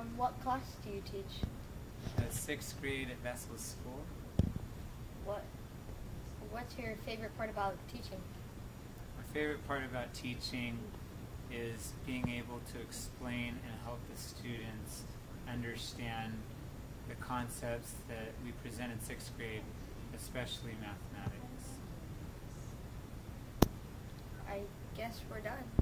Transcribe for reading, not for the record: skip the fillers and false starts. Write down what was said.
What class do you teach? Sixth grade at Vessel's School. What's your favorite part about teaching? My favorite part about teaching is being able to explain and help the students understand the concepts that we present in sixth grade, especially mathematics. I guess we're done.